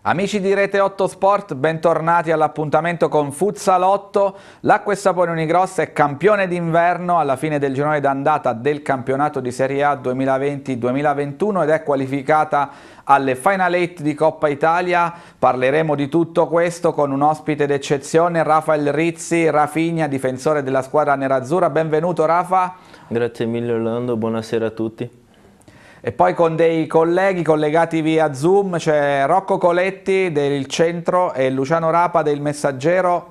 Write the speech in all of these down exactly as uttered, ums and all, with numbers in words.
Amici di Rete otto Sport, bentornati all'appuntamento con Futsalotto. L'Acqua Sapone Unigrossa è campione d'inverno alla fine del girone d'andata del campionato di Serie A duemilaventi duemilaventuno ed è qualificata alle Final Eight di Coppa Italia. Parleremo di tutto questo con un ospite d'eccezione, Rafael Rizzi, Rafinha, difensore della squadra nerazzurra. Benvenuto Rafa. Grazie mille Orlando, buonasera a tutti. E poi con dei colleghi collegati via Zoom c'è Rocco Coletti del Centro e Luciano Rapa del Messaggero.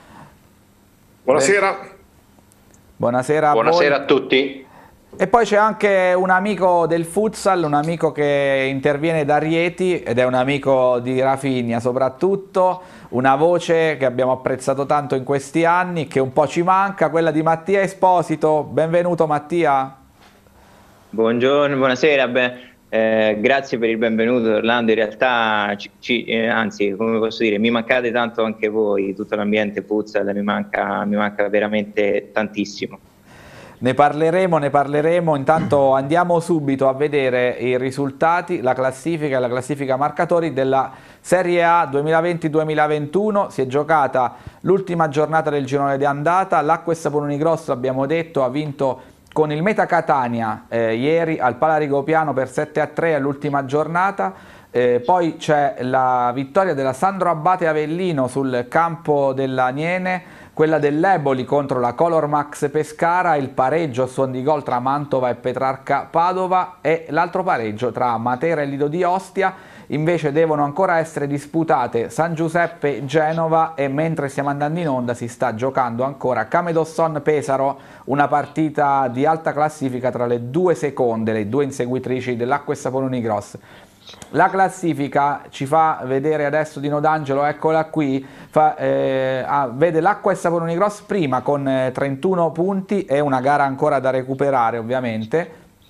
Buonasera. Buonasera a Buonasera voi. a tutti. E poi c'è anche un amico del futsal, un amico che interviene da Rieti ed è un amico di Rafinha soprattutto, una voce che abbiamo apprezzato tanto in questi anni, che un po' ci manca, quella di Mattia Esposito. Benvenuto Mattia. Buongiorno, buonasera, beh, eh, grazie per il benvenuto Orlando, in realtà ci, ci, eh, anzi come posso dire, mi mancate tanto anche voi, tutto l'ambiente futsal mi manca, mi manca veramente tantissimo. Ne parleremo, ne parleremo, intanto andiamo subito a vedere i risultati, la classifica e la classifica marcatori della Serie A duemilaventi duemilaventuno. Si è giocata l'ultima giornata del girone di andata, l'Acqua Sapone Unigrossa, abbiamo detto, ha vinto con il Meta Catania eh, ieri al Pala Rigopiano per sette a tre all'ultima giornata. Eh, poi c'è la vittoria della Sandro Abate Avellino sul campo dell'Aniene, quella dell'Eboli contro la Color Max Pescara, il pareggio a suon di gol tra Mantova e Petrarca Padova e l'altro pareggio tra Matera e Lido di Ostia. Invece devono ancora essere disputate San Giuseppe Genova e mentre stiamo andando in onda si sta giocando ancora Camedosson Pesaro, una partita di alta classifica tra le due seconde, le due inseguitrici dell'Acqua Sapone Unigrossa. La classifica ci fa vedere adesso Dino D'Angelo, eccola qui, fa, eh, ah, vede l'Acqua Sapone Unigrossa prima con eh, trentuno punti e una gara ancora da recuperare ovviamente,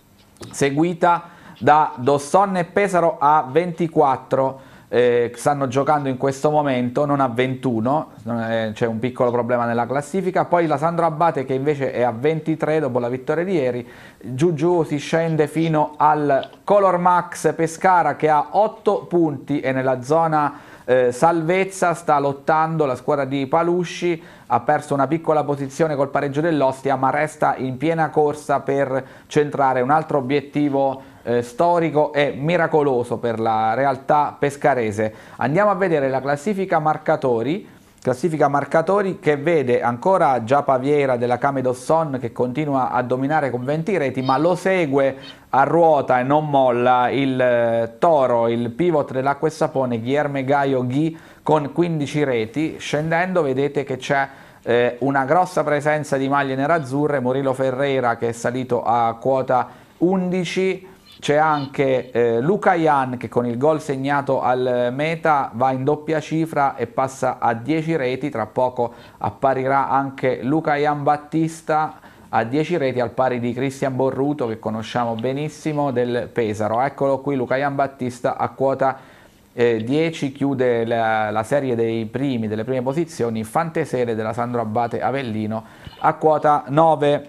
seguita da Dosson e Pesaro a ventiquattro, eh, stanno giocando in questo momento, non a ventuno, c'è un piccolo problema nella classifica. Poi la Sandro Abate che invece è a ventitré dopo la vittoria di ieri. Giù giù si scende fino al Color Max Pescara che ha otto punti e nella zona eh, salvezza sta lottando la squadra di Palusci. Ha perso una piccola posizione col pareggio dell'Ostia ma resta in piena corsa per centrare un altro obiettivo Eh, storico e miracoloso per la realtà pescarese. Andiamo a vedere la classifica marcatori, classifica marcatori che vede ancora Giapa Vieira della Camedosson che continua a dominare con venti reti, ma lo segue a ruota e non molla il eh, Toro, il pivot dell'Acqua Sapone, Guilherme Gaio Ghi con quindici reti. Scendendo vedete che c'è eh, una grossa presenza di maglie nerazzurre, Murilo Ferreira che è salito a quota undici. C'è anche eh, Luca Ian che con il gol segnato al Meta va in doppia cifra e passa a dieci reti, tra poco apparirà anche Luca Ian Battista a dieci reti al pari di Cristian Borruto che conosciamo benissimo del Pesaro. Eccolo qui Luca Ian Battista a quota eh, dieci, chiude la, la serie dei primi, delle prime posizioni, Fantesere della Sandro Abate Avellino a quota nove.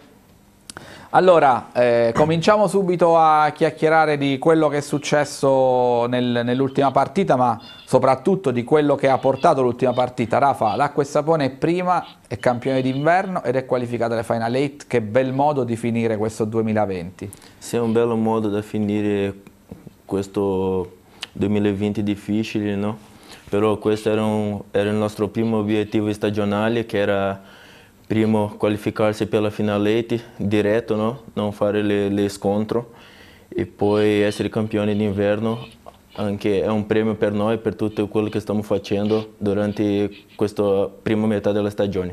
Allora, eh, cominciamo subito a chiacchierare di quello che è successo nel, nell'ultima partita, ma soprattutto di quello che ha portato l'ultima partita. Rafa, l'Acqua Sapone è prima, è campione d'inverno ed è qualificata alle Final Eight. Che bel modo di finire questo duemilaventi. Sì, è un bel modo di finire questo duemilaventi difficile, no? Però questo era, un, era il nostro primo obiettivo stagionale, che era primo qualificarsi per la finalette diretto, no? Non fare le, le scontro e poi essere campioni d'inverno, anche è un premio per noi, per tutto quello che stiamo facendo durante questa prima metà della stagione.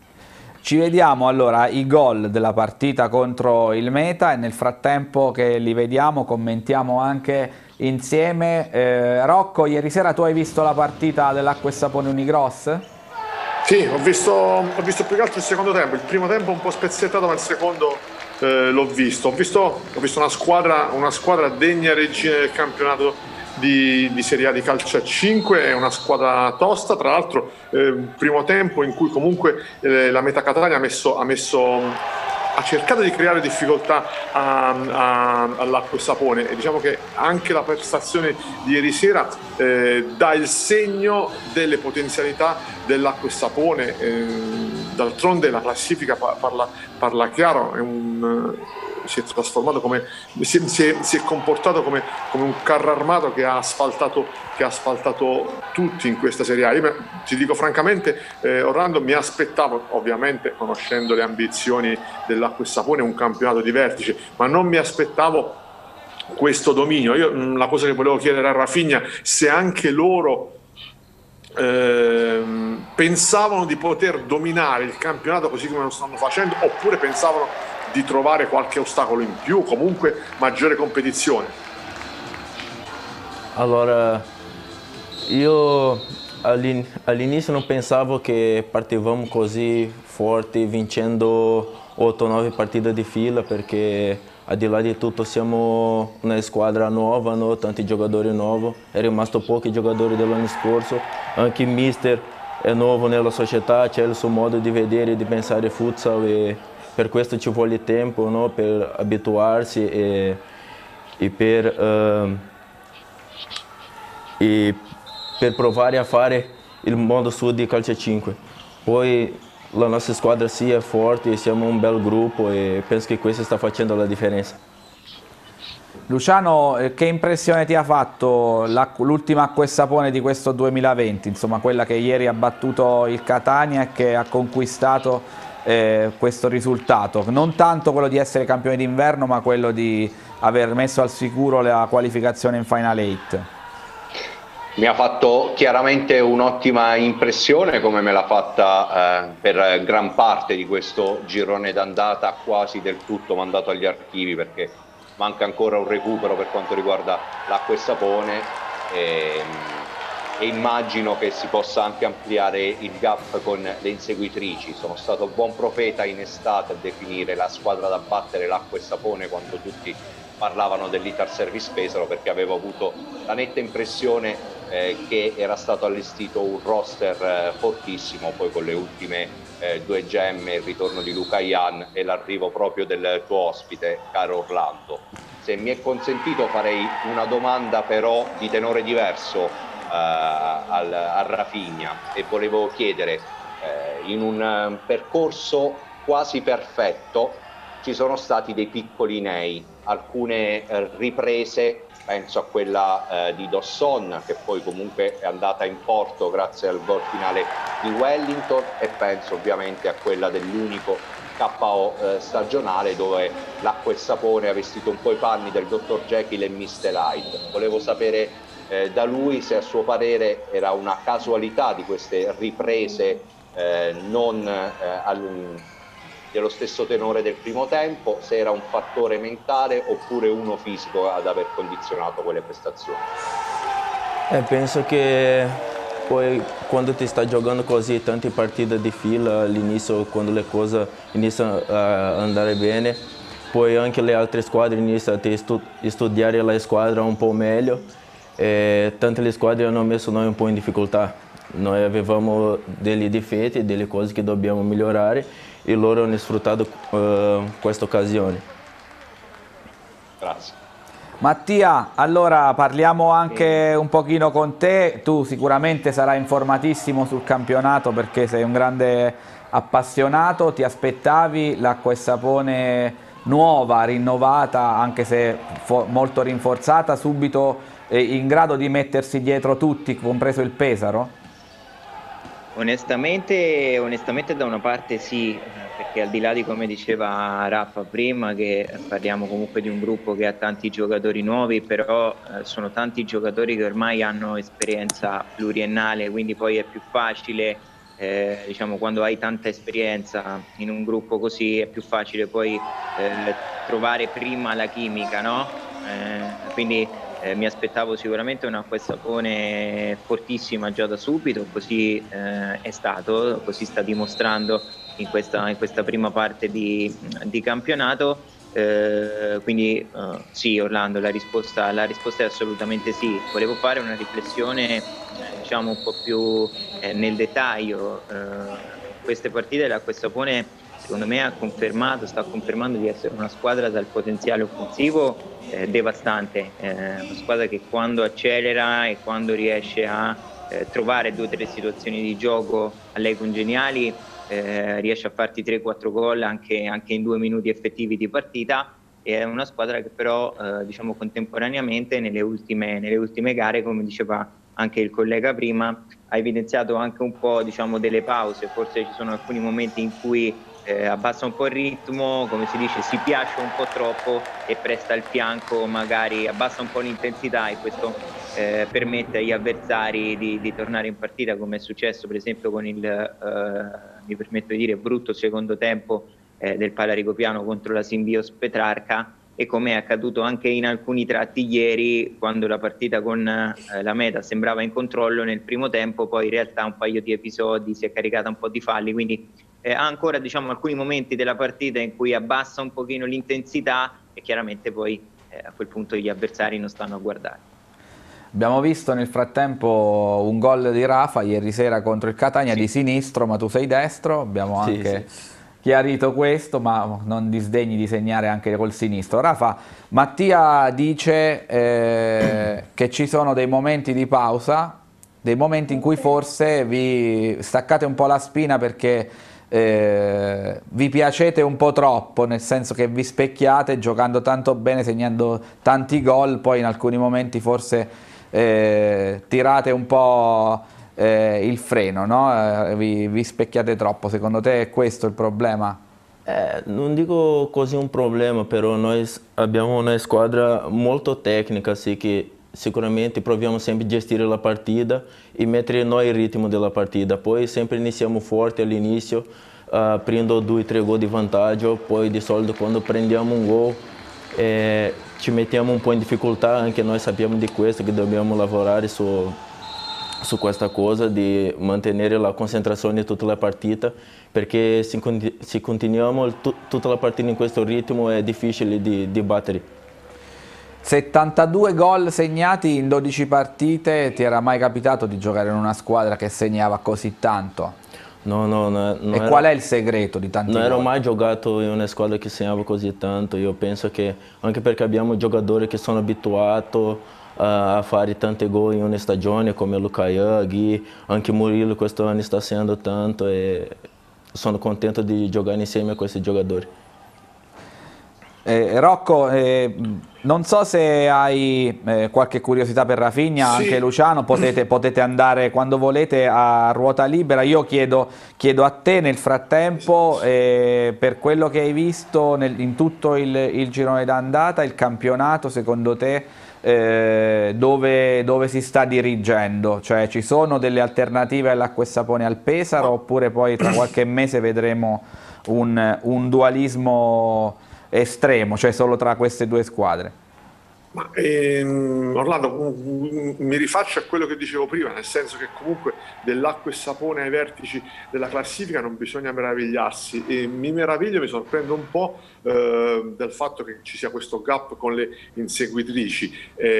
Ci vediamo allora i gol della partita contro il Meta e nel frattempo che li vediamo commentiamo anche insieme. Eh, Rocco, ieri sera tu hai visto la partita dell'Acqua Sapone Unigrossa? Sì, ho visto, ho visto più che altro il secondo tempo, il primo tempo un po' spezzettato ma il secondo eh, l'ho visto. Ho visto, ho visto una, squadra, una squadra degna regina del campionato di, di Serie A di calcio a cinque, è una squadra tosta, tra l'altro eh, primo tempo in cui comunque eh, la Meta Catania ha messo, ha messo ha cercato di creare difficoltà all'Acqua e Sapone, e diciamo che anche la prestazione di ieri sera eh, dà il segno delle potenzialità dell'Acqua e Sapone. Eh, d'altronde la classifica parla, parla chiaro, è un, si è trasformato come si è, si è, si è comportato come, come un carro armato che ha asfaltato, che ha asfaltato tutti in questa Serie A. Io ti dico francamente, eh, Orlando, mi aspettavo, ovviamente conoscendo le ambizioni dell'Acqua e Sapone, un campionato di vertice, ma non mi aspettavo questo dominio. Io la cosa che volevo chiedere a Rafinha, se anche loro eh, pensavano di poter dominare il campionato così come lo stanno facendo, oppure pensavano di trovare qualche ostacolo in più, comunque maggiore competizione. Allora, io all'inizio non pensavo che partivamo così forti, vincendo otto nove partite di fila, perché al di là di tutto siamo una squadra nuova, no? Tanti giocatori nuovi, è rimasto pochi giocatori dell'anno scorso, anche il mister è nuovo nella società, c'è il suo modo di vedere e di pensare futsal, e per questo ci vuole tempo, no? Per abituarsi e, e, per, uh, e per provare a fare il modo suo di calcio a cinque. Poi la nostra squadra sì è forte, siamo un bel gruppo e penso che questo sta facendo la differenza. Luciano, che impressione ti ha fatto l'ultima Acqua e Sapone di questo duemilaventi, insomma quella che ieri ha battuto il Catania e che ha conquistato eh, questo risultato? Non tanto quello di essere campione d'inverno, ma quello di aver messo al sicuro la qualificazione in Final Eight. Mi ha fatto chiaramente un'ottima impressione, come me l'ha fatta eh, per gran parte di questo girone d'andata, quasi del tutto mandato agli archivi, perché manca ancora un recupero per quanto riguarda l'Acqua e Sapone, e, e immagino che si possa anche ampliare il gap con le inseguitrici. Sono stato buon profeta in estate a definire la squadra da battere l'Acqua e Sapone quando tutti parlavano dell'Ital Service Pesaro, perché avevo avuto la netta impressione eh, che era stato allestito un roster eh, fortissimo, poi con le ultime eh, due gemme, il ritorno di Luca Ian e l'arrivo proprio del tuo ospite, caro Orlando. Se mi è consentito farei una domanda però di tenore diverso eh, al, a Rafinha, e volevo chiedere, eh, in un um, percorso quasi perfetto ci sono stati dei piccoli nei, alcune eh, riprese, penso a quella eh, di Dawson, che poi comunque è andata in porto grazie al gol finale di Wellington, e penso ovviamente a quella dell'unico K O eh, stagionale, dove l'Acqua e Sapone ha vestito un po' i panni del dottor Jekyll e mister Hyde. Volevo sapere eh, da lui se a suo parere era una casualità di queste riprese eh, non eh, al, dello stesso tenore del primo tempo, se era un fattore mentale oppure uno fisico ad aver condizionato quelle prestazioni. Eh, penso che poi quando ti stai giocando così tante partite di fila, all'inizio quando le cose iniziano a andare bene, poi anche le altre squadre iniziano a stu studiare la squadra un po' meglio, e tante le squadre hanno messo noi un po' in difficoltà. Noi avevamo dei difetti, delle cose che dobbiamo migliorare, e loro hanno sfruttato uh, questa occasione. Grazie. Mattia, allora parliamo anche un pochino con te. Tu sicuramente sarai informatissimo sul campionato perché sei un grande appassionato. Ti aspettavi l'Acqua e Sapone nuova, rinnovata, anche se molto rinforzata, subito eh, in grado di mettersi dietro tutti, compreso il Pesaro? Onestamente, onestamente da una parte sì, perché al di là di come diceva Raffa prima, che parliamo comunque di un gruppo che ha tanti giocatori nuovi, però eh, sono tanti giocatori che ormai hanno esperienza pluriennale, quindi poi è più facile, eh, diciamo, quando hai tanta esperienza in un gruppo così, è più facile poi eh, trovare prima la chimica, no? Eh, quindi Eh, mi aspettavo sicuramente una Acqua e Sapone fortissima già da subito, così eh, è stato, così sta dimostrando in questa, in questa prima parte di, di campionato, eh, quindi eh, sì Orlando, la risposta, la risposta è assolutamente sì. Volevo fare una riflessione eh, diciamo un po' più eh, nel dettaglio. Eh, queste partite l'Acqua e Sapone secondo me ha confermato, sta confermando di essere una squadra dal potenziale offensivo eh, devastante, eh, una squadra che quando accelera e quando riesce a eh, trovare due o tre situazioni di gioco a lei congeniali, eh, riesce a farti tre quattro gol anche, anche in due minuti effettivi di partita. È una squadra che però eh, diciamo contemporaneamente nelle ultime, nelle ultime gare, come diceva anche il collega prima, ha evidenziato anche un po' diciamo delle pause, forse ci sono alcuni momenti in cui eh, abbassa un po' il ritmo, come si dice, si piace un po' troppo e presta il fianco, magari abbassa un po' l'intensità, e questo eh, permette agli avversari di, di tornare in partita, come è successo per esempio con il, eh, mi permetto di dire, brutto secondo tempo eh, del Palaricopiano contro la Simbios Petrarca, e come è accaduto anche in alcuni tratti ieri, quando la partita con eh, la Meta sembrava in controllo nel primo tempo, poi in realtà un paio di episodi si è caricata un po' di falli, quindi eh, ha ancora diciamo alcuni momenti della partita in cui abbassa un pochino l'intensità, e chiaramente poi eh, a quel punto gli avversari non stanno a guardare. Abbiamo visto nel frattempo un gol di Rafa ieri sera contro il Catania, sì, di sinistro, ma tu sei destro, abbiamo sì, anche... Sì. chiarito questo, ma non disdegni di segnare anche col sinistro. Rafa, Mattia dice eh, che ci sono dei momenti di pausa, dei momenti in cui forse vi staccate un po' la spina perché eh, vi piacete un po' troppo, nel senso che vi specchiate giocando tanto bene, segnando tanti gol, poi in alcuni momenti forse eh, tirate un po' Eh, il freno, no? Eh, vi, vi specchiate troppo. Secondo te è questo il problema? Eh, non dico così un problema, però noi abbiamo una squadra molto tecnica, sì, che sicuramente proviamo sempre a gestire la partita e mettere noi il ritmo della partita. Poi sempre iniziamo forte all'inizio, uh, prendo due o tre gol di vantaggio, poi di solito quando prendiamo un gol eh, ci mettiamo un po' in difficoltà, anche noi sappiamo di questo, che dobbiamo lavorare su su questa cosa di mantenere la concentrazione tutta la partita, perché se, se continuiamo tutta la partita in questo ritmo è difficile di, di battere. settantadue gol segnati in dodici partite, ti era mai capitato di giocare in una squadra che segnava così tanto? No, no, no. non E ero, qual è il segreto di tanti Non gol? ero mai giocato in una squadra che segnava così tanto, io penso che anche perché abbiamo giocatori che sono abituati a fare tanti gol in una stagione, come Luca Iaghi, anche Murilo quest'anno sta segnando tanto, e sono contento di giocare insieme a questi giocatori. Eh, Rocco, eh, non so se hai eh, qualche curiosità per Rafinha, sì. Anche Luciano, potete, potete andare quando volete a ruota libera. Io chiedo, chiedo a te nel frattempo, eh, per quello che hai visto nel, in tutto il, il girone d'andata, il campionato, secondo te eh, dove, dove si sta dirigendo? Cioè, ci sono delle alternative all'Acqua e Sapone al Pesaro, oppure poi tra qualche mese vedremo un, un dualismo estremo, cioè solo tra queste due squadre? Ma, ehm, Orlando, mi rifaccio a quello che dicevo prima, nel senso che comunque dell'Acqua e Sapone ai vertici della classifica non bisogna meravigliarsi, e mi meraviglio, mi sorprendo un po' eh, del fatto che ci sia questo gap con le inseguitrici.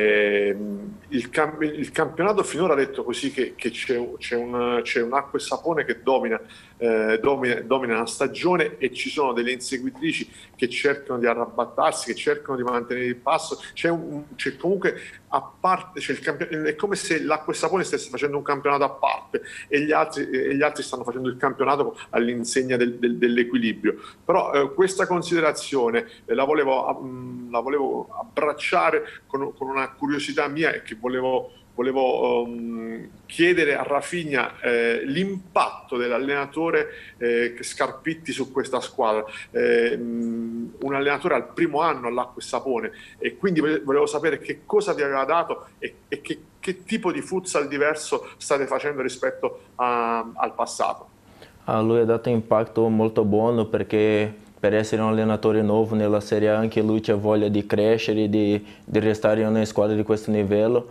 Eh, il, camp il campionato finora ha detto così che, che c'è un, un Acqua e Sapone che domina, eh, domina, domina la stagione, e ci sono delle inseguitrici che cercano di arrabattarsi, che cercano di mantenere il passo. C'è un C'è comunque a parte, c'è il è come se l'Acqua e Sapone stesse facendo un campionato a parte e gli altri, e gli altri stanno facendo il campionato all'insegna del, del, dell'equilibrio. Però eh, questa considerazione eh, la, volevo, mh, la volevo abbracciare con, con una curiosità mia, e che volevo Volevo um, chiedere a Rafinha eh, l'impatto dell'allenatore eh, Scarpitti su questa squadra. Eh, um, un allenatore al primo anno all'Acqua e Sapone, e quindi volevo sapere che cosa vi aveva dato e, e che, che tipo di futsal diverso state facendo rispetto a, al passato. A lui ha dato un impatto molto buono, perché per essere un allenatore nuovo nella Serie A anche lui c'ha voglia di crescere, di, di restare in una squadra di questo livello.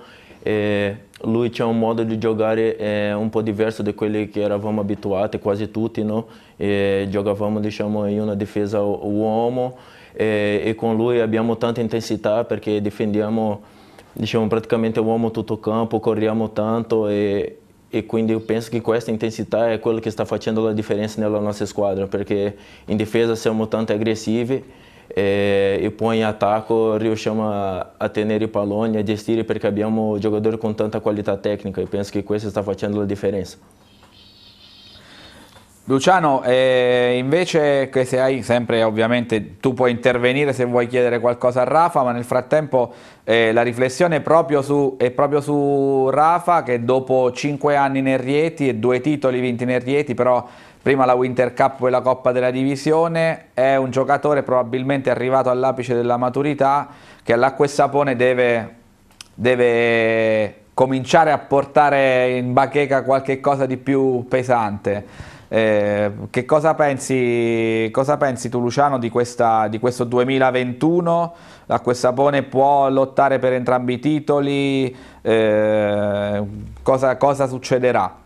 E lui c'ha un modo di giocare eh, un po' diverso da quelli che eravamo abituati, quasi tutti, no? E giocavamo, diciamo, in una difesa uomo, e, e con lui abbiamo tanta intensità, perché difendiamo, diciamo, praticamente uomo tutto campo, corriamo tanto, e e quindi eu penso che questa intensità è quello che sta facendo la differenza nella nostra squadra, perché in difesa siamo tanto aggressivi e, e poi in attacco riusciamo a, a tenere i palloni, a gestire, perché abbiamo giocatori con tanta qualità tecnica e penso che questo sta facendo la differenza. Luciano, eh, invece che se hai sempre, ovviamente tu puoi intervenire se vuoi chiedere qualcosa a Rafa, ma nel frattempo eh, la riflessione è proprio, su, è proprio su Rafa, che dopo cinque anni in Rieti e due titoli vinti in Rieti, però prima la Winter Cup poi la Coppa della Divisione, è un giocatore probabilmente arrivato all'apice della maturità, che all'Acqua e Sapone deve, deve cominciare a portare in bacheca qualche cosa di più pesante. Eh, che cosa pensi, cosa pensi tu, Luciano, di, questa, di questo duemilaventuno? L'Acqua e Sapone può lottare per entrambi i titoli? Eh, cosa, cosa succederà?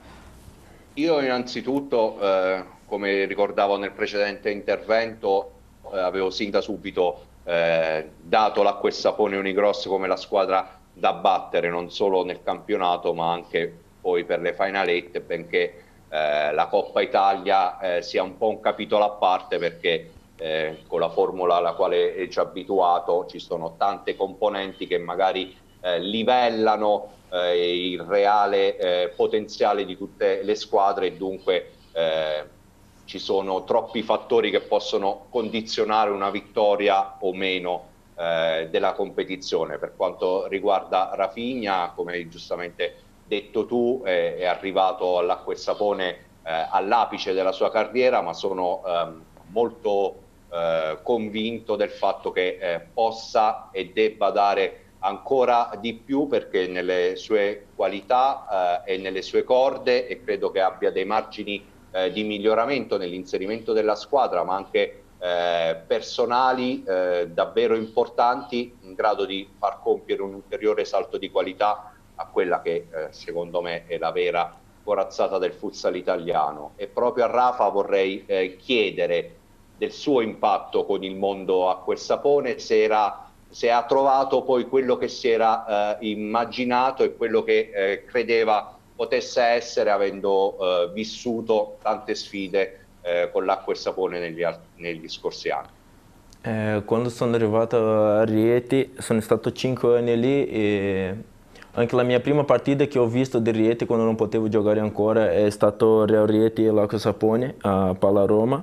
Io innanzitutto, eh, come ricordavo nel precedente intervento, eh, avevo sin da subito eh, dato l'Acqua e Sapone Unicross come la squadra da battere, non solo nel campionato ma anche poi per le finalette, benché Eh, la Coppa Italia eh, sia un po' un capitolo a parte, perché eh, con la formula alla quale è già abituato ci sono tante componenti che magari eh, livellano eh, il reale eh, potenziale di tutte le squadre e dunque eh, ci sono troppi fattori che possono condizionare una vittoria o meno eh, della competizione. Per quanto riguarda Rafinha, come giustamente detto tu, eh, è arrivato all'Acqua e Sapone eh, all'apice della sua carriera, ma sono ehm, molto eh, convinto del fatto che eh, possa e debba dare ancora di più, perché nelle sue qualità eh, e nelle sue corde, e credo che abbia dei margini eh, di miglioramento nell'inserimento della squadra, ma anche eh, personali eh, davvero importanti, in grado di far compiere un ulteriore salto di qualità a quella che eh, secondo me è la vera corazzata del futsal italiano. E proprio a Rafa vorrei eh, chiedere del suo impatto con il mondo Acqua e Sapone, se, era, se ha trovato poi quello che si era eh, immaginato e quello che eh, credeva potesse essere, avendo eh, vissuto tante sfide eh, con l'Acqua e Sapone negli, negli scorsi anni. Eh, quando sono arrivato a Rieti sono stato cinque anni lì e anche la mia prima partita che ho visto di Rieti, quando non potevo giocare ancora, è stato Real Rieti e l'Acqua e Sapone a Palla Roma.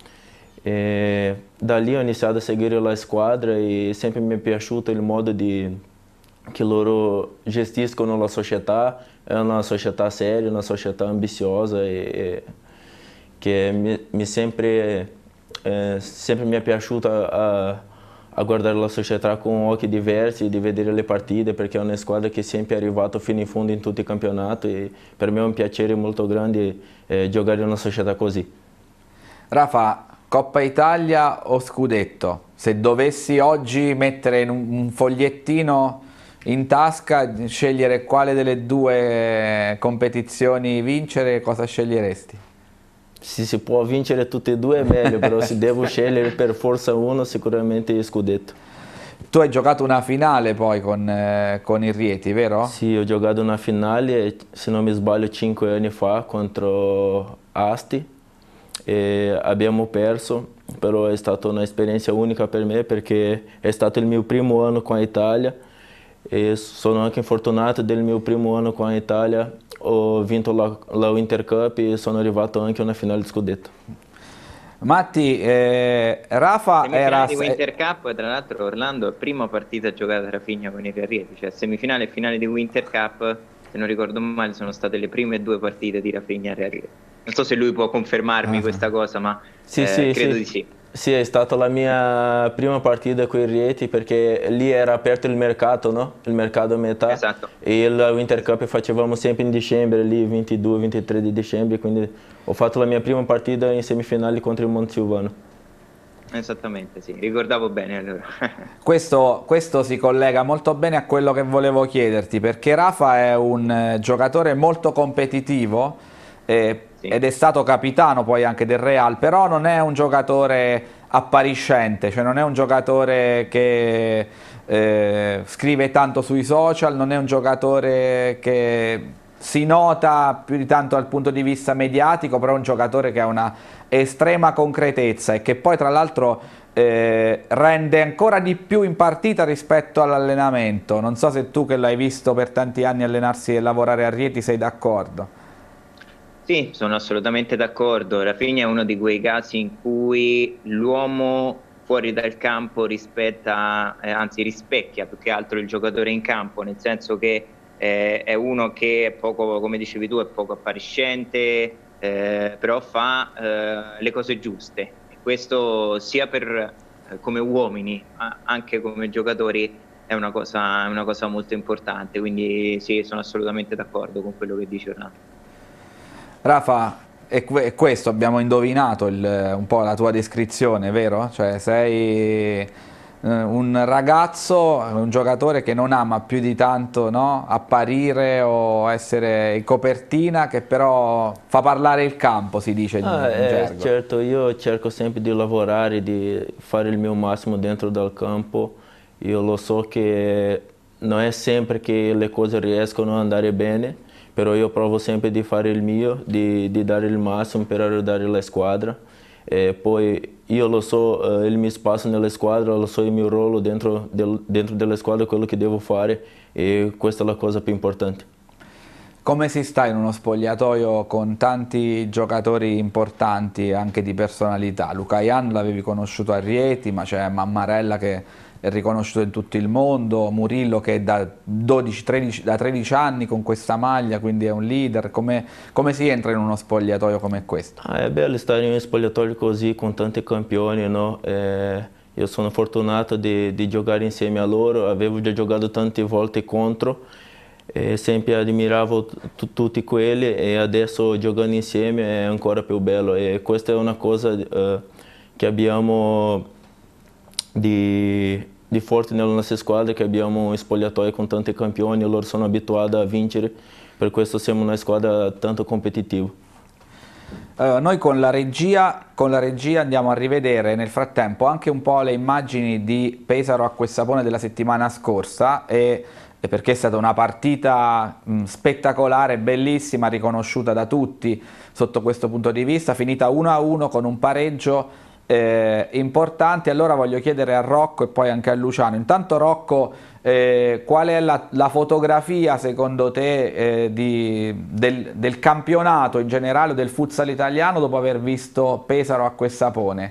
E da lì ho iniziato a seguire la squadra e sempre mi è piaciuto il modo di, che loro gestiscono la società. È una società seria, una società ambiziosa e, e che mi, mi sempre, eh, sempre mi è piaciuto a, a guardare la società con occhi diversi, di vedere le partite, perché è una squadra che sempre è arrivata fino in fondo in tutti i campionati e per me è un piacere molto grande eh, giocare in una società così. Rafa, Coppa Italia o Scudetto? Se dovessi oggi mettere in un, un fogliettino in tasca, scegliere quale delle due competizioni vincere, cosa sceglieresti? Se si può vincere tutte e due è meglio, però se devo scegliere per forza uno, sicuramente il Scudetto. Tu hai giocato una finale poi con, eh, con il Rieti, vero? Sì, ho giocato una finale, se non mi sbaglio, cinque anni fa contro Asti e abbiamo perso, però è stata un'esperienza unica per me perché è stato il mio primo anno con l'Italia e sono anche fortunato del mio primo anno con l'Italia. Ho vinto la, la Winter Cup e sono arrivato anche a una finale di Scudetto. Matti, eh, Rafa semifinale era... di Winter Cup, tra l'altro Orlando, prima partita giocata Rafinha con il Rieti, cioè semifinale e finale di Winter Cup, se non ricordo male, sono state le prime due partite di Rafinha a Rieti. Non so se lui può confermarmi ah. questa cosa, ma sì, eh, sì, credo sì. di sì. Sì, è stata la mia prima partita con i Rieti perché lì era aperto il mercato, no? Il mercato a metà. Esatto. E il Winter Cup facevamo sempre in dicembre, lì ventidue ventitré di dicembre, quindi ho fatto la mia prima partita in semifinale contro il Monsilvano. Esattamente, sì, ricordavo bene allora. questo, questo si collega molto bene a quello che volevo chiederti, perché Rafa è un eh, giocatore molto competitivo, eh, sì. ed è stato capitano poi anche del Real, però non è un giocatore appariscente, cioè non è un giocatore che eh, scrive tanto sui social, non è un giocatore che si nota più di tanto dal punto di vista mediatico, però è un giocatore che ha una estrema concretezza e che poi tra l'altro eh, rende ancora di più in partita rispetto all'allenamento. Non so se tu, che l'hai visto per tanti anni allenarsi e lavorare a Rieti, sei d'accordo. Sì, sono assolutamente d'accordo. Rafinha è uno di quei casi in cui l'uomo fuori dal campo rispetta, eh, anzi rispecchia più che altro il giocatore in campo, nel senso che eh, è uno che è poco, come dicevi tu, è poco appariscente, eh, però fa eh, le cose giuste. E questo sia per eh, come uomini, ma anche come giocatori è una cosa, è una cosa molto importante. Quindi sì, sono assolutamente d'accordo con quello che dice Orlando. Rafa, è questo, abbiamo indovinato il, un po' la tua descrizione, vero? Cioè sei un ragazzo, un giocatore che non ama più di tanto, no? Apparire o essere in copertina, che però fa parlare il campo, si dice in, ah, in eh, gergo. Certo, io cerco sempre di lavorare, di fare il mio massimo dentro del campo. Io lo so che non è sempre che le cose riescono ad andare bene, però io provo sempre di fare il mio, di, di dare il massimo per aiutare la squadra. E poi io lo so eh, il mio spazio nella squadra, lo so il mio ruolo dentro, del, dentro della squadra, quello che devo fare, e questa è la cosa più importante. Come si sta in uno spogliatoio con tanti giocatori importanti, anche di personalità? Luca Jan l'avevi conosciuto a Rieti, ma c'è Mammarella che è riconosciuto in tutto il mondo, Murillo che è da, dodici, tredici, da tredici anni con questa maglia, quindi è un leader. Come, come si entra in uno spogliatoio come questo? Ah, è bello stare in uno spogliatoio così con tanti campioni, no? Eh, io sono fortunato di, di giocare insieme a loro, avevo già giocato tante volte contro, e sempre ammiravo tutti quelli, e adesso giocando insieme è ancora più bello, e questa è una cosa eh, che abbiamo di, di forte nella nostra squadra, che abbiamo un spogliatoio con tanti campioni, loro sono abituati a vincere, per questo siamo una squadra tanto competitiva. Uh, noi con la, regia, con la regia andiamo a rivedere nel frattempo anche un po' le immagini di Pesaro Acquasapone della settimana scorsa, e, e perché è stata una partita mh, spettacolare, bellissima, riconosciuta da tutti sotto questo punto di vista, finita uno a uno con un pareggio eh, importante. Allora voglio chiedere a Rocco e poi anche a Luciano. Intanto Rocco, eh, qual è la, la fotografia secondo te eh, di, del, del campionato in generale, del futsal italiano, dopo aver visto Pesaro Acquasapone?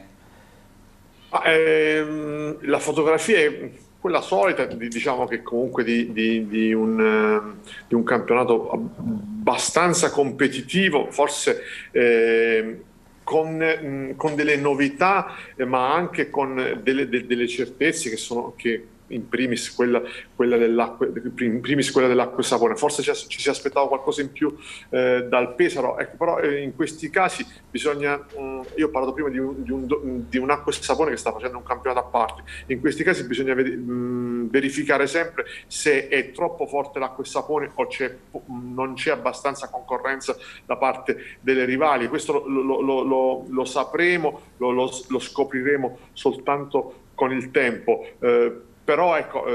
Ah, ehm, la fotografia è quella solita, diciamo che comunque di, di, di, un, di un campionato abbastanza competitivo, forse eh, con, con delle novità, eh, ma anche con delle, de, delle certezze che sono... Che, in primis quella, quella dell'acqua, in primis quella dell'Acquasapone. Forse ci, ci si aspettava qualcosa in più eh, dal Pesaro, ecco, però eh, in questi casi bisogna, mh, io ho parlato prima di un, di un, di un Acquasapone che sta facendo un campionato a parte, in questi casi bisogna ved mh, verificare sempre se è troppo forte l'Acquasapone o non c'è abbastanza concorrenza da parte delle rivali. Questo lo, lo, lo, lo, lo sapremo, lo, lo, lo scopriremo soltanto con il tempo. Eh, Però ecco,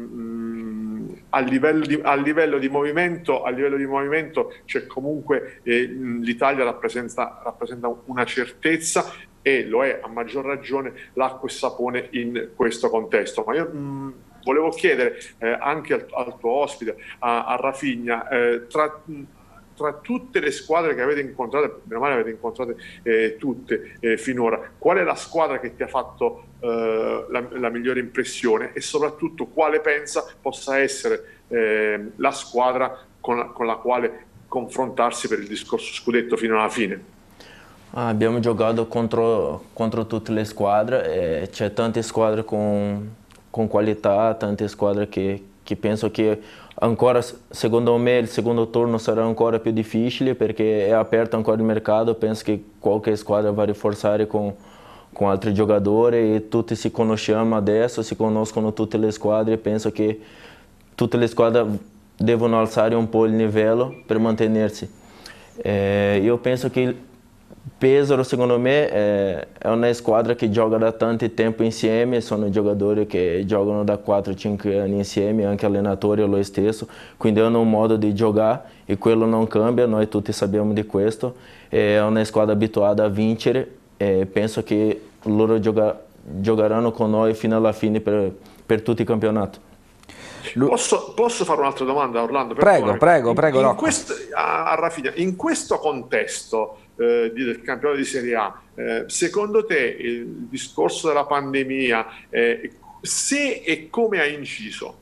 ehm, a, livello di, a livello di movimento, a livello di movimento c'è comunque eh, l'Italia rappresenta, rappresenta una certezza, e lo è a maggior ragione l'Acquasapone in questo contesto. Ma io mh, volevo chiedere eh, anche al, al tuo ospite, a, a Rafinha, eh, tra... tra tutte le squadre che avete incontrato, meno male avete incontrate eh, tutte eh, finora, qual è la squadra che ti ha fatto eh, la, la migliore impressione, e soprattutto quale pensa possa essere eh, la squadra con la, con la quale confrontarsi per il discorso scudetto fino alla fine? Ah, abbiamo giocato contro, contro tutte le squadre, c'è tante squadre con, con qualità, tante squadre che, che penso che ancora, secondo me, il secondo turno sarà ancora più difficile perché è aperto ancora il mercato. Penso che qualche squadra va a rinforzare con, con altri giocatori, e tutti si conosciamo adesso, si conoscono tutte le squadre. Penso che tutte le squadre devono alzare un po' il livello per mantenersi. Eh, io penso che Pesaro, secondo me, è, è una squadra che gioca da tanto tempo insieme, sono giocatori che giocano da quattro cinque anni insieme, anche allenatore è lo stesso, quindi hanno un modo di giocare e quello non cambia, noi tutti sappiamo di questo. È una squadra abituata a vincere e penso che loro gioca, giocheranno con noi fino alla fine per, per tutti i campionati. Posso, posso fare un'altra domanda, Orlando? Prego, prego, prego. In, in questo, a, a Rafinha, in questo contesto eh, di, del campionato di Serie A, eh, secondo te il discorso della pandemia, eh, se e come ha inciso?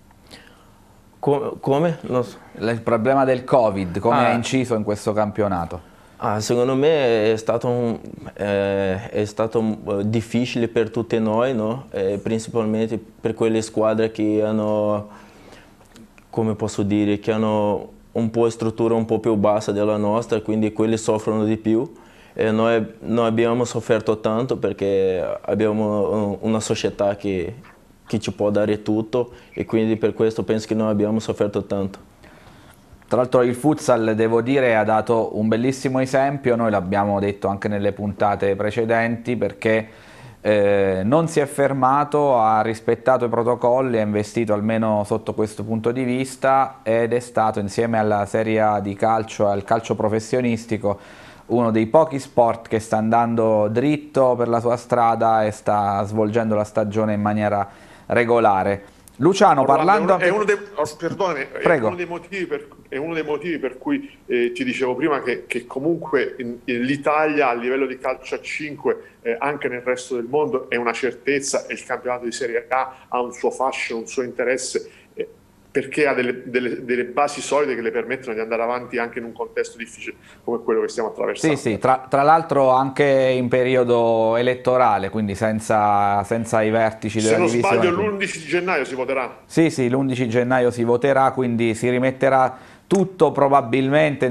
Come? come? Non so. Il problema del Covid, come ah. ha inciso in questo campionato? Ah, secondo me è stato, un, eh, è stato difficile per tutti noi, no? eh, principalmente per quelle squadre che hanno, come posso dire, che hanno un po' struttura un po' più bassa della nostra, quindi quelli soffrono di più. E noi, noi abbiamo sofferto tanto perché abbiamo una società che, che ci può dare tutto e quindi per questo penso che noi abbiamo sofferto tanto. Tra l'altro il futsal, devo dire, ha dato un bellissimo esempio, noi l'abbiamo detto anche nelle puntate precedenti, perché eh, non si è fermato, ha rispettato i protocolli, ha investito almeno sotto questo punto di vista ed è stato, insieme alla Serie A di calcio, al calcio professionistico, uno dei pochi sport che sta andando dritto per la sua strada e sta svolgendo la stagione in maniera regolare. Luciano, Orlando, parlando... È uno, è uno dei, oh, perdonami, è uno dei motivi per, è uno dei motivi per cui eh, ti dicevo prima che, che comunque l'Italia a livello di calcio a cinque, eh, anche nel resto del mondo, è una certezza e il campionato di Serie A ha un suo fascino, un suo interesse, eh, perché ha delle, delle, delle basi solide che le permettono di andare avanti anche in un contesto difficile come quello che stiamo attraversando. Sì, sì, tra, tra l'altro anche in periodo elettorale, quindi senza, senza i vertici della divisione. Se non sbaglio l'undici di gennaio si voterà. Sì, sì, l'undici gennaio si voterà, quindi si rimetterà tutto probabilmente,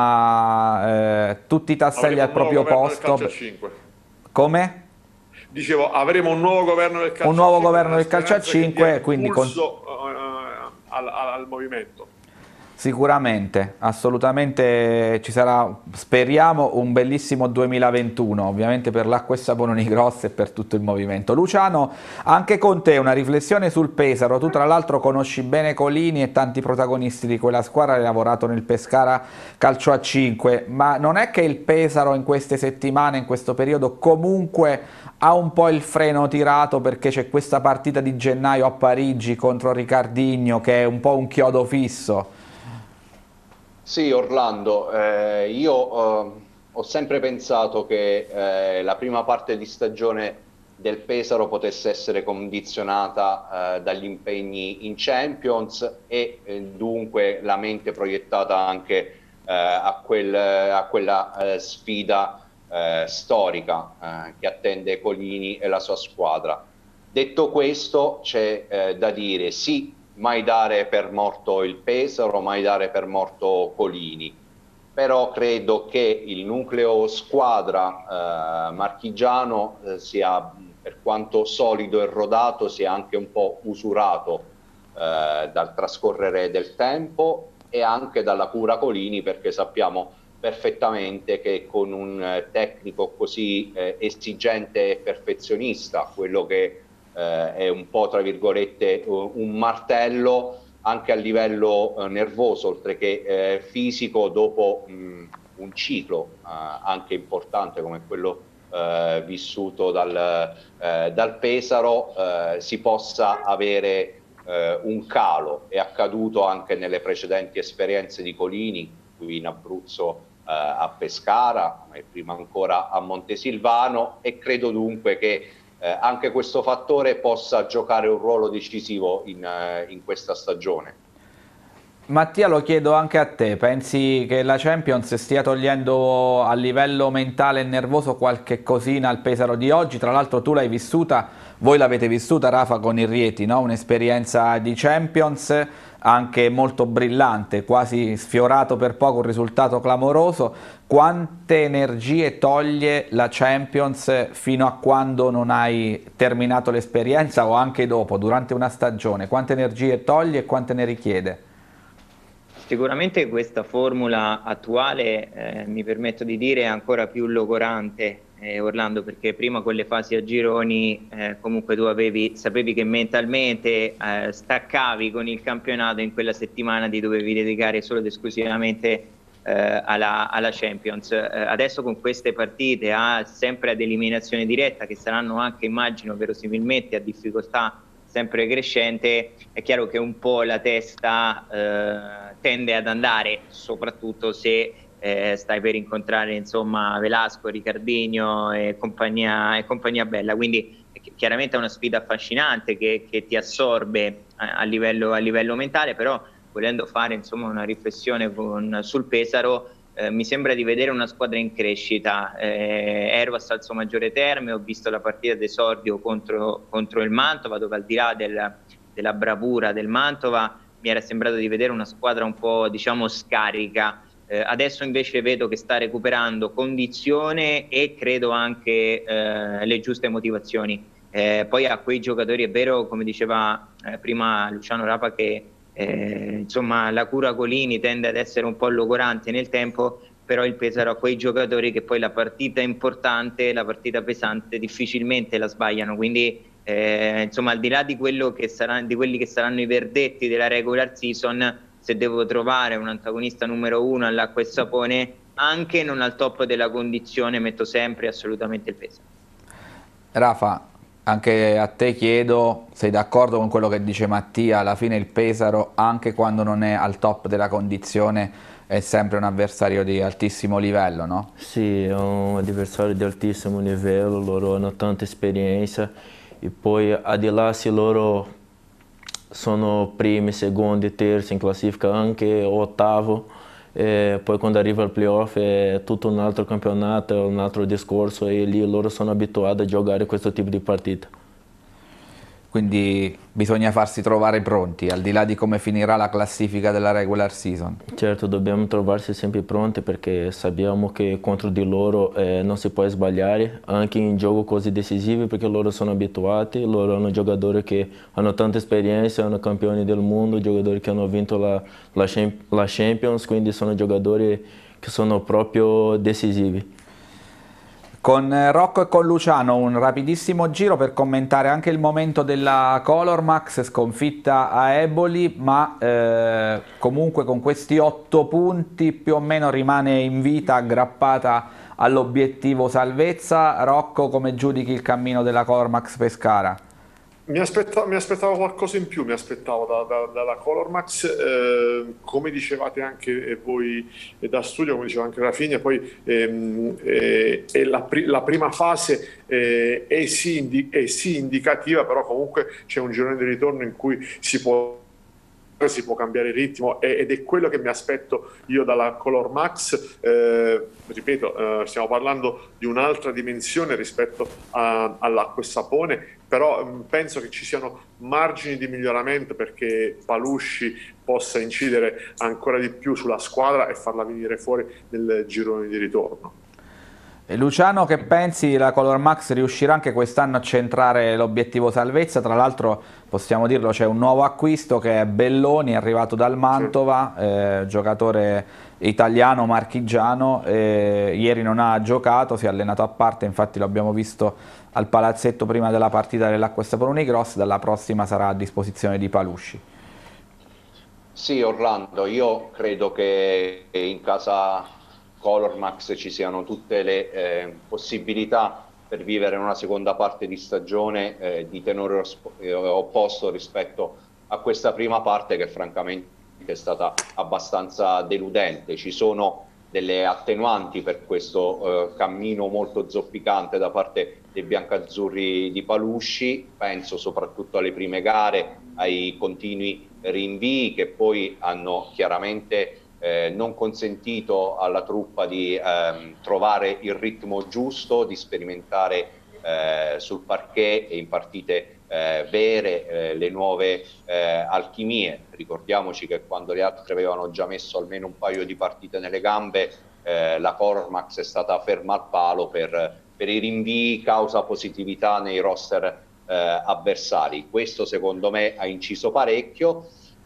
insomma, eh, tutti i tasselli Avremo al proprio posto. Del cinque. Come? Dicevo, avremo un nuovo governo del calcio un nuovo a cinque, governo del calcio a cinque, quindi pulso, con... Al, al movimento. Sicuramente, assolutamente ci sarà, speriamo, un bellissimo duemilaventuno, ovviamente per l'Acqua e Sapononi Grosse e per tutto il movimento. Luciano, anche con te una riflessione sul Pesaro, tu tra l'altro conosci bene Colini e tanti protagonisti di quella squadra, hai lavorato nel Pescara Calcio a cinque, ma non è che il Pesaro in queste settimane, in questo periodo, comunque ha un po' il freno tirato perché c'è questa partita di gennaio a Parigi contro Ricardinho che è un po' un chiodo fisso? Sì, Orlando, eh, io eh, ho sempre pensato che eh, la prima parte di stagione del Pesaro potesse essere condizionata eh, dagli impegni in Champions e eh, dunque la mente proiettata anche eh, a, quel, a quella eh, sfida Eh, storica eh, che attende Colini e la sua squadra. Detto questo, c'è eh, da dire sì, mai dare per morto il Pesaro, mai dare per morto Colini, però credo che il nucleo squadra eh, marchigiano eh, sia, per quanto solido e rodato, sia anche un po' usurato eh, dal trascorrere del tempo e anche dalla cura Colini, perché sappiamo perfettamente che con un tecnico così eh, esigente e perfezionista, quello che eh, è un po' tra virgolette un martello anche a livello eh, nervoso oltre che eh, fisico, dopo mh, un ciclo eh, anche importante come quello eh, vissuto dal, eh, dal Pesaro, eh, si possa avere eh, un calo. È accaduto anche nelle precedenti esperienze di Colini, qui in Abruzzo a Pescara e prima ancora a Montesilvano, e credo dunque che eh, anche questo fattore possa giocare un ruolo decisivo in, eh, in questa stagione. Mattia, lo chiedo anche a te, pensi che la Champions stia togliendo a livello mentale e nervoso qualche cosina al Pesaro di oggi? Tra l'altro tu l'hai vissuta, voi l'avete vissuta Rafa con il Rieti, no? Un'esperienza di Champions anche molto brillante, quasi sfiorato per poco, un risultato clamoroso. Quante energie toglie la Champions fino a quando non hai terminato l'esperienza o anche dopo, durante una stagione? Quante energie toglie e quante ne richiede? Sicuramente questa formula attuale, eh, mi permetto di dire, è ancora più logorante, eh, Orlando, perché prima con le fasi a gironi eh, comunque tu avevi, sapevi che mentalmente eh, staccavi con il campionato, in quella settimana ti dovevi dedicare solo ed esclusivamente eh, alla, alla Champions. Eh, adesso con queste partite a, sempre ad eliminazione diretta, che saranno anche, immagino, verosimilmente a difficoltà sempre crescente, è chiaro che un po' la testa eh, tende ad andare, soprattutto se eh, stai per incontrare insomma Velasco, Riccardinho e compagnia, e compagnia bella, quindi chiaramente è una sfida affascinante che, che ti assorbe a, a, livello, a livello mentale, però volendo fare insomma una riflessione con, sul Pesaro, Eh, mi sembra di vedere una squadra in crescita. eh, ero a Salso Maggiore Terme, ho visto la partita d'esordio contro, contro il Mantova, dove al di là del, della bravura del Mantova mi era sembrato di vedere una squadra un po' diciamo scarica. Eh, adesso invece vedo che sta recuperando condizione e credo anche eh, le giuste motivazioni. Eh, poi a quei giocatori, è vero, come diceva eh, prima Luciano Rapa, che Eh, insomma la cura Colini tende ad essere un po' logorante nel tempo, però il Pesaro ha quei giocatori che poi la partita importante, la partita pesante difficilmente la sbagliano, quindi eh, insomma al di là di, quello che sarà, di quelli che saranno i verdetti della regular season, se devo trovare un antagonista numero uno all'acqua e sapone, anche non al top della condizione, metto sempre assolutamente il Pesaro. Rafa, anche a te chiedo, sei d'accordo con quello che dice Mattia? Alla fine il Pesaro, anche quando non è al top della condizione, è sempre un avversario di altissimo livello, no? Sì, è un avversario di altissimo livello, loro hanno tanta esperienza e poi al di là se loro sono primi, secondi, terzi in classifica, anche ottavo, e poi quando arriva al playoff è tutto un altro campionato, un altro discorso e lì loro sono abituati a giocare questo tipo di partita. Quindi bisogna farsi trovare pronti, al di là di come finirà la classifica della regular season. Certo, dobbiamo trovarsi sempre pronti perché sappiamo che contro di loro eh, non si può sbagliare, anche in gioco così decisivi perché loro sono abituati, loro hanno giocatori che hanno tanta esperienza, hanno campioni del mondo, giocatori che hanno vinto la, la, la Champions, quindi sono giocatori che sono proprio decisivi. Con Rocco e con Luciano un rapidissimo giro per commentare anche il momento della Colormax, sconfitta a Eboli, ma eh, comunque con questi otto punti più o meno rimane in vita, aggrappata all'obiettivo salvezza. Rocco, come giudichi il cammino della Colormax Pescara? Mi aspettavo, mi aspettavo qualcosa in più, mi aspettavo da, da, dalla Colormax, eh, come dicevate anche voi da studio, come diceva anche Rafinha, poi ehm, eh, è la, pri la prima fase eh, è, sì indi è sì indicativa, però comunque c'è un girone di ritorno in cui si può si può cambiare il ritmo ed è quello che mi aspetto io dalla Colormax. Eh, ripeto, eh, stiamo parlando di un'altra dimensione rispetto all'acqua e sapone, però mh, penso che ci siano margini di miglioramento perché Palusci possa incidere ancora di più sulla squadra e farla venire fuori nel girone di ritorno. E Luciano, che pensi? La Colormax riuscirà anche quest'anno a centrare l'obiettivo salvezza? Tra l'altro, possiamo dirlo, c'è un nuovo acquisto che è Belloni, è arrivato dal Mantova, sì. eh, giocatore italiano marchigiano, eh, ieri non ha giocato, si è allenato a parte, infatti lo abbiamo visto al palazzetto prima della partita dell'Acqua e Sapone Unicross, dalla prossima sarà a disposizione di Palusci. Sì, Orlando, io credo che in casa Colormax ci siano tutte le eh, possibilità per vivere una seconda parte di stagione eh, di tenore eh, opposto rispetto a questa prima parte che francamente è stata abbastanza deludente. Ci sono delle attenuanti per questo eh, cammino molto zoppicante da parte dei biancazzurri di Palusci, penso soprattutto alle prime gare, ai continui rinvii che poi hanno chiaramente Eh, non consentito alla truppa di ehm, trovare il ritmo giusto, di sperimentare eh, sul parquet e in partite eh, vere eh, le nuove eh, alchimie. Ricordiamoci che quando gli altri avevano già messo almeno un paio di partite nelle gambe, eh, la Colormax è stata ferma al palo per, per i rinvii causa positività nei roster eh, avversari. Questo secondo me ha inciso parecchio.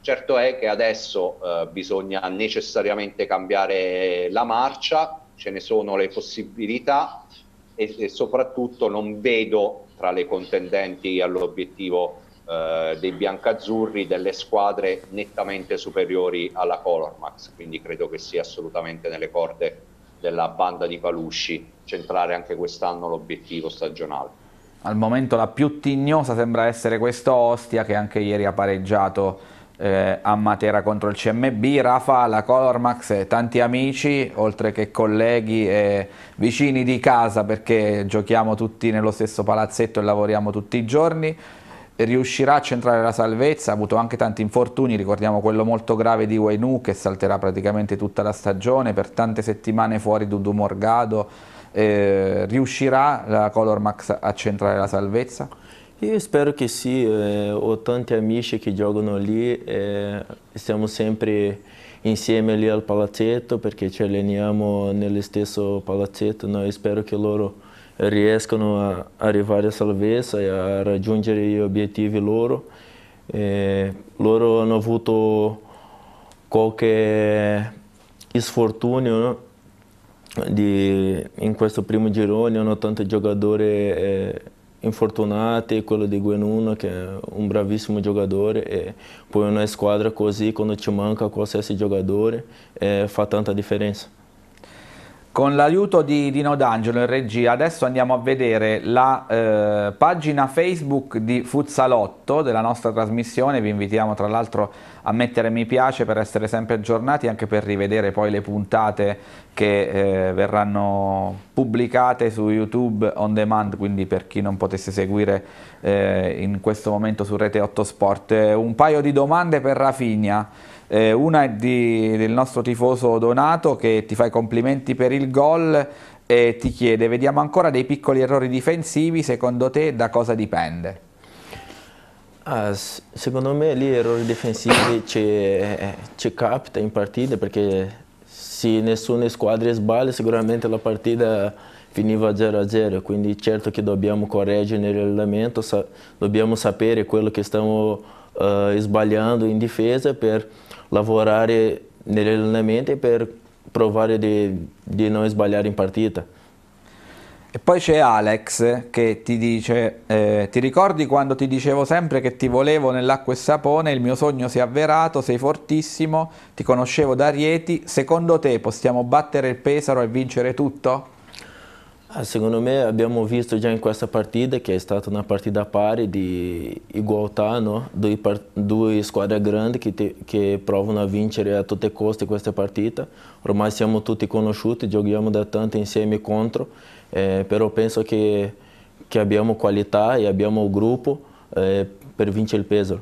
Certo è che adesso eh, bisogna necessariamente cambiare la marcia, ce ne sono le possibilità e, e soprattutto non vedo tra le contendenti all'obiettivo eh, dei biancazzurri delle squadre nettamente superiori alla Colormax, quindi credo che sia assolutamente nelle corde della banda di Palusci centrare anche quest'anno l'obiettivo stagionale. Al momento la più tignosa sembra essere questo Ostia, che anche ieri ha pareggiato eh, a Matera contro il C M B. Rafa, la Colormax, tanti amici, oltre che colleghi e vicini di casa, perché giochiamo tutti nello stesso palazzetto e lavoriamo tutti i giorni, riuscirà a centrare la salvezza? Ha avuto anche tanti infortuni, ricordiamo quello molto grave di Wainu che salterà praticamente tutta la stagione, per tante settimane fuori Dudu Morgado. Eh, riuscirà la Colormax a centrare la salvezza? Io spero che sì, eh, ho tanti amici che giocano lì, eh, stiamo sempre insieme lì al palazzetto perché ci alleniamo nello stesso palazzetto, no? Spero che loro riescano a arrivare a salvezza e a raggiungere gli obiettivi loro. Eh, loro hanno avuto qualche sfortunio, no? Di, in questo primo girone hanno tanti giocatori eh, infortunati, quello di Guenuno che è un bravissimo giocatore, e poi una squadra così quando ci manca qualsiasi giocatore eh, fa tanta differenza. Con l'aiuto di Dino D'Angelo in regia adesso andiamo a vedere la eh, pagina Facebook di Futsalotto della nostra trasmissione. Vi invitiamo tra l'altro a mettere mi piace per essere sempre aggiornati, anche per rivedere poi le puntate che eh, verranno pubblicate su YouTube on demand, quindi per chi non potesse seguire eh, in questo momento su Rete otto Sport. Eh, un paio di domande per Rafinha. Eh, una è di, del nostro tifoso Donato, che ti fa i complimenti per il gol e ti chiede: vediamo ancora dei piccoli errori difensivi, secondo te da cosa dipende? Ah, secondo me lì errori difensivi ci, ci capita in partita, perché se nessuna squadra sbaglia sicuramente la partita finiva zero a zero, quindi certo che dobbiamo correggere nell'allenamento, sa dobbiamo sapere quello che stiamo uh, sbagliando in difesa per lavorare nell'allenamento e per provare di, di non sbagliare in partita. E poi c'è Alex che ti dice: eh, ti ricordi quando ti dicevo sempre che ti volevo nell'acqua e sapone, il mio sogno si è avverato, sei fortissimo, ti conoscevo da Rieti, secondo te possiamo battere il Pesaro e vincere tutto? Ah, secondo me abbiamo visto già in questa partita che è stata una partita pari di igualdà, no? Due, due squadre grandi che, te, che provano a vincere a tutte le coste questa partita. Ormai siamo tutti conosciuti, giochiamo da tanto insieme contro, eh, però penso che, che abbiamo qualità e abbiamo il gruppo eh, per vincere il Pesaro.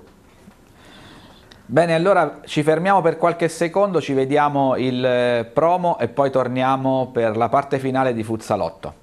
Bene, allora ci fermiamo per qualche secondo, ci vediamo il promo e poi torniamo per la parte finale di Futsalotto.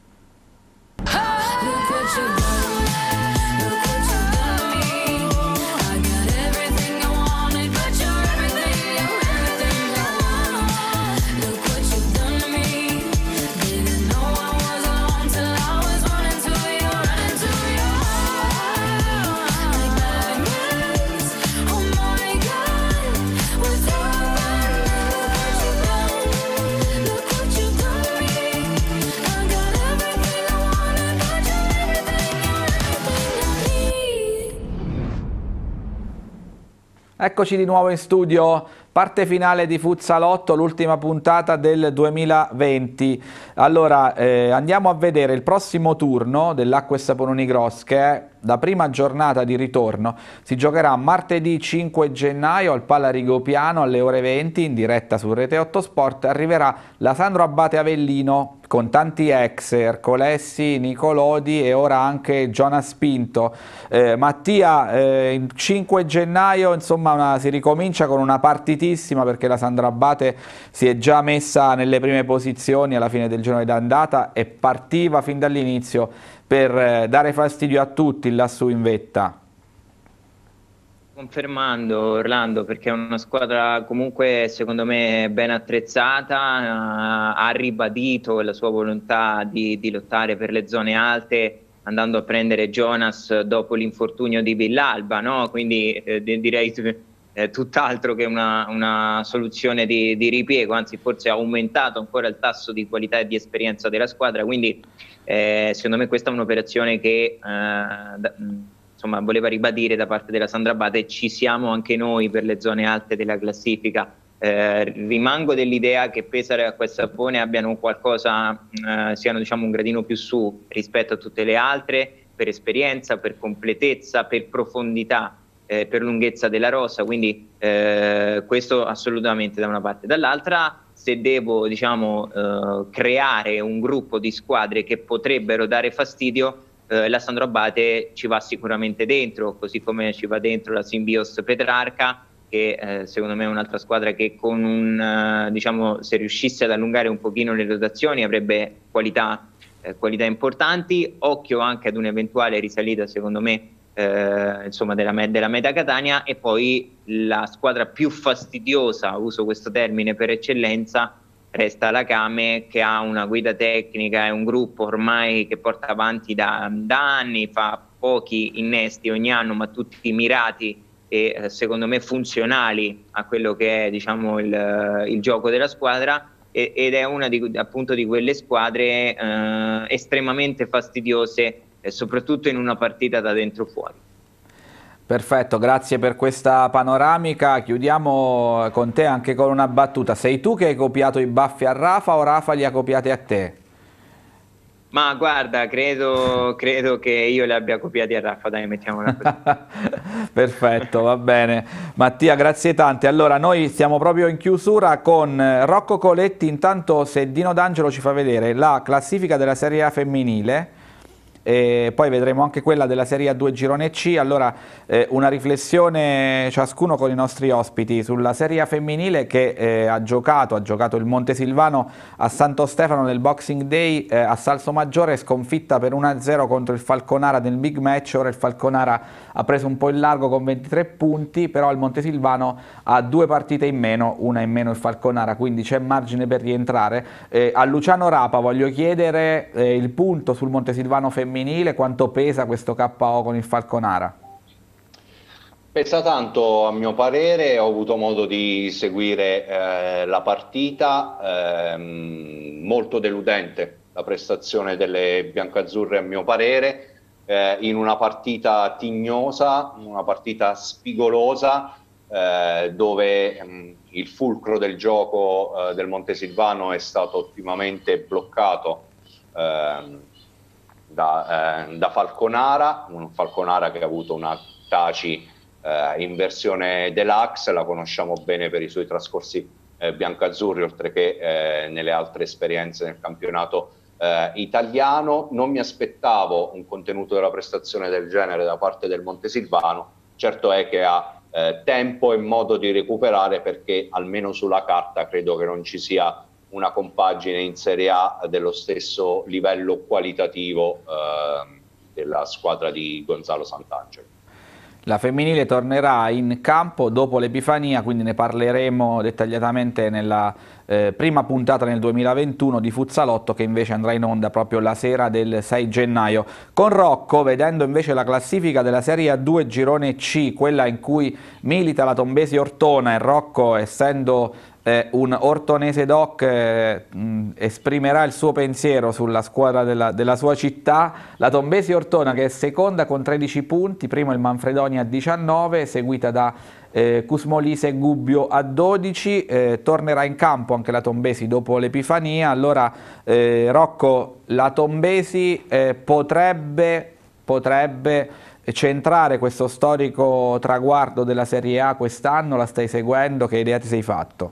Eccoci di nuovo in studio, parte finale di Futsalotto, l'ultima puntata del duemilaventi. Allora, eh, andiamo a vedere il prossimo turno dell'Acqua e Sapone Unigros, che è la prima giornata di ritorno. Si giocherà martedì cinque gennaio al Pala Rigopiano alle ore venti, in diretta su Rete otto Sport. Arriverà la Sandro Abate Avellino con tanti ex, Ercolessi, Nicolodi e ora anche Jonas Pinto. Eh, Mattia, eh, il cinque gennaio insomma una, si ricomincia con una partitissima, perché la Sandro Abate si è già messa nelle prime posizioni alla fine del girone d'andata e partiva fin dall'inizio per eh, dare fastidio a tutti lassù in vetta. Confermando Orlando, perché è una squadra comunque secondo me ben attrezzata, uh, ha ribadito la sua volontà di, di lottare per le zone alte, andando a prendere Jonas dopo l'infortunio di Villalba, no? Quindi eh, direi eh, tutt'altro che una, una soluzione di, di ripiego, anzi forse ha aumentato ancora il tasso di qualità e di esperienza della squadra, quindi eh, secondo me questa è un'operazione che eh, da, insomma, voleva ribadire da parte della Sandra Abate: ci siamo anche noi per le zone alte della classifica. Eh, rimango dell'idea che Pesaro e Acquasapone abbiano qualcosa, eh, siano diciamo un gradino più su rispetto a tutte le altre, per esperienza, per completezza, per profondità, eh, per lunghezza della rosa, quindi eh, questo assolutamente da una parte. Dall'altra, se devo diciamo eh, creare un gruppo di squadre che potrebbero dare fastidio, eh, la Sandro Abate ci va sicuramente dentro, così come ci va dentro la Simbios Petrarca, che eh, secondo me è un'altra squadra che con un, uh, diciamo, se riuscisse ad allungare un pochino le rotazioni avrebbe qualità, eh, qualità importanti. Occhio anche ad un'eventuale risalita, secondo me, eh, insomma, della, della Meta Catania. E poi la squadra più fastidiosa, uso questo termine per eccellenza, resta la Came, che ha una guida tecnica e un gruppo ormai che porta avanti da, da anni, fa pochi innesti ogni anno, ma tutti mirati e eh, secondo me funzionali a quello che è diciamo il, il gioco della squadra, e, ed è una di, appunto di quelle squadre eh, estremamente fastidiose, eh, soprattutto in una partita da dentro fuori. Perfetto, grazie per questa panoramica. Chiudiamo con te anche con una battuta: sei tu che hai copiato i baffi a Rafa o Rafa li ha copiati a te? Ma guarda, credo, credo che io li abbia copiati a Rafa, dai, mettiamola così. Perfetto, va bene. Mattia, grazie tante. Allora, noi stiamo proprio in chiusura con Rocco Coletti. Intanto, se Dino D'Angelo ci fa vedere la classifica della Serie A femminile, e poi vedremo anche quella della Serie A due Girone C. Allora, eh, una riflessione ciascuno con i nostri ospiti sulla Serie A femminile che eh, ha giocato, ha giocato il Montesilvano a Santo Stefano nel Boxing Day, eh, a Salsomaggiore, sconfitta per uno a zero contro il Falconara nel big match. Ora il Falconara ha preso un po' il largo con ventitré punti, però il Montesilvano ha due partite in meno, una in meno il Falconara, quindi c'è margine per rientrare. Eh, a Luciano Rapa voglio chiedere eh, il punto sul Montesilvano femminile. Quanto pesa questo K O con il Falconara? Pesa tanto a mio parere, ho avuto modo di seguire eh, la partita, ehm, molto deludente la prestazione delle biancazzurre a mio parere, eh, in una partita tignosa, una partita spigolosa, eh, dove mh, il fulcro del gioco eh, del Montesilvano è stato ottimamente bloccato eh, Da, eh, da Falconara, un Falconara che ha avuto una Taci eh, in versione deluxe, la conosciamo bene per i suoi trascorsi eh, biancazzurri, oltre che eh, nelle altre esperienze nel campionato eh, italiano. Non mi aspettavo un contenuto della prestazione del genere da parte del Montesilvano. Certo è che ha eh, tempo e modo di recuperare, perché almeno sulla carta credo che non ci sia una compagine in Serie A dello stesso livello qualitativo eh, della squadra di Gonzalo Sant'Angelo. La femminile tornerà in campo dopo l'Epifania, quindi ne parleremo dettagliatamente nella eh, prima puntata nel duemilaventuno di Fuzzalotto, che invece andrà in onda proprio la sera del sei gennaio. Con Rocco, vedendo invece la classifica della Serie A due Girone C, quella in cui milita la Tombesi Ortona, e Rocco, essendo Eh, un ortonese doc, eh, mh, esprimerà il suo pensiero sulla squadra della, della sua città. La Tombesi Ortona, che è seconda con tredici punti, primo il Manfredonia a diciannove, seguita da eh, Cusmolise e Gubbio a dodici. Eh, tornerà in campo anche la Tombesi dopo l'Epifania. Allora eh, Rocco, la Tombesi eh, potrebbe, potrebbe centrare questo storico traguardo della Serie A quest'anno? La stai seguendo? Che idea ti sei fatto?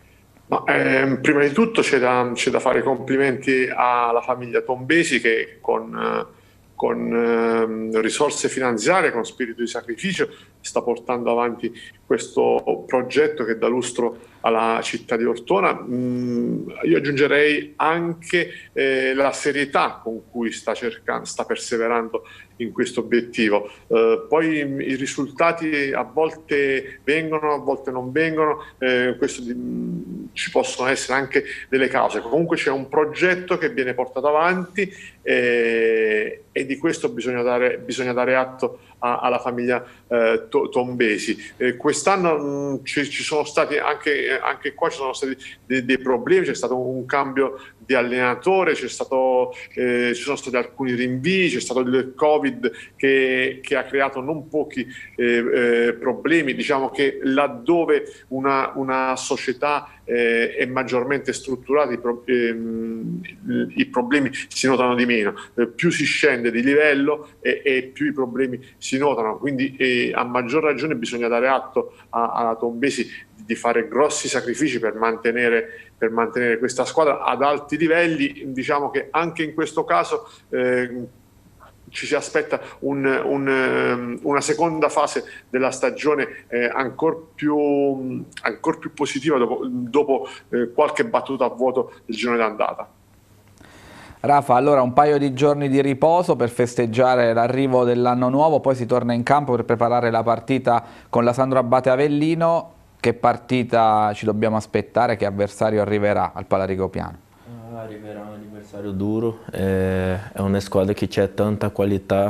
Ma, ehm, prima di tutto c'è da, c'è da fare complimenti alla famiglia Tombesi, che con, eh, con eh, risorse finanziarie, con spirito di sacrificio, sta portando avanti questo progetto che dà lustro alla città di Ortona. Mm, io aggiungerei anche eh, la serietà con cui sta cercando, sta perseverando in questo obiettivo. Eh, poi i risultati a volte vengono, a volte non vengono, eh, questo di, ci possono essere anche delle cause. Comunque c'è un progetto che viene portato avanti eh, e di questo bisogna dare, bisogna dare atto a, alla famiglia eh, to, Tombesi. Eh, quest'anno ci, ci sono stati anche, anche qua ci sono stati dei, dei problemi, c'è stato un cambio di allenatore, c'è stato, eh, ci sono stati alcuni rinvii, c'è stato il Covid che, che ha creato non pochi eh, eh, problemi. Diciamo che laddove una, una società eh, è maggiormente strutturata i, pro, ehm, i problemi si notano di meno, eh, più si scende di livello e, e più i problemi si notano, quindi eh, a maggior ragione bisogna dare atto alla Tombesi di fare grossi sacrifici per mantenere, per mantenere questa squadra ad alti livelli. Diciamo che anche in questo caso eh, ci si aspetta un, un, una seconda fase della stagione eh, ancora più, ancor più positiva dopo, dopo eh, qualche battuta a vuoto del girone d'andata. Rafa, allora un paio di giorni di riposo per festeggiare l'arrivo dell'anno nuovo, poi si torna in campo per preparare la partita con la Sandro Abate Avellino. Che partita ci dobbiamo aspettare? Che avversario arriverà al Palarico Piano? Arriverà un avversario duro, è, è una squadra che c'è tanta qualità,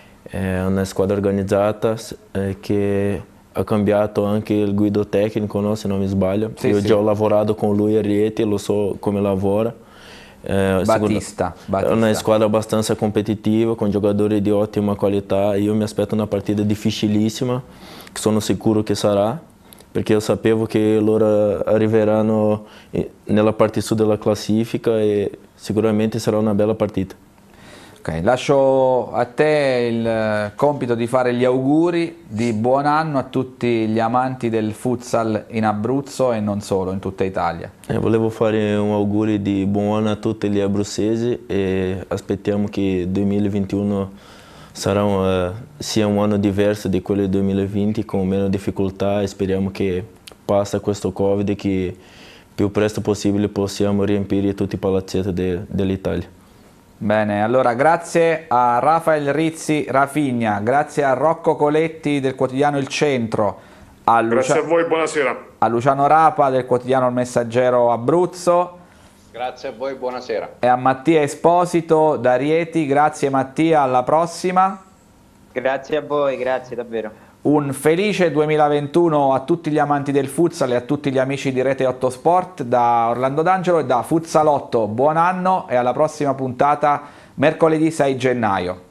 è una squadra organizzata eh, che ha cambiato anche il guido tecnico, no? Se non mi sbaglio. Sì, Io sì. già ho lavorato con lui a Rieti, lo so come lavora. Eh, Battista, Battista. È una squadra abbastanza competitiva, con giocatori di ottima qualità. Io mi aspetto una partita difficilissima, che sono sicuro che sarà, perché io sapevo che loro arriveranno nella parte sud della classifica e sicuramente sarà una bella partita. Ok, lascio a te il compito di fare gli auguri di buon anno a tutti gli amanti del futsal in Abruzzo e non solo, in tutta Italia. Eh, volevo fare un augurio di buon anno a tutti gli abruzzesi e aspettiamo che il duemilaventuno sarà un, sia un anno diverso di quello del duemilaventi, con meno difficoltà, e speriamo che passi questo Covid e che più presto possibile possiamo riempire tutti i palazzetti de, dell'Italia. Bene, allora grazie a Rafael Rizzi Rafigna, grazie a Rocco Coletti del quotidiano Il Centro, a Lucia grazie a voi, buonasera. A Luciano Rapa del quotidiano Il Messaggero Abruzzo. Grazie a voi, buonasera. E a Mattia Esposito da Rieti, grazie Mattia, alla prossima. Grazie a voi, grazie davvero. Un felice duemilaventuno a tutti gli amanti del futsal e a tutti gli amici di Rete otto Sport da Orlando D'Angelo e da Futsalotto. Buon anno e alla prossima puntata mercoledì sei gennaio.